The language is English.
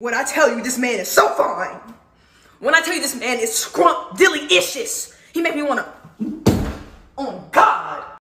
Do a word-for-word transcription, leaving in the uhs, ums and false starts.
When I tell you this man is so fine. When I tell you this man is scrump dilly-icious. He make me wanna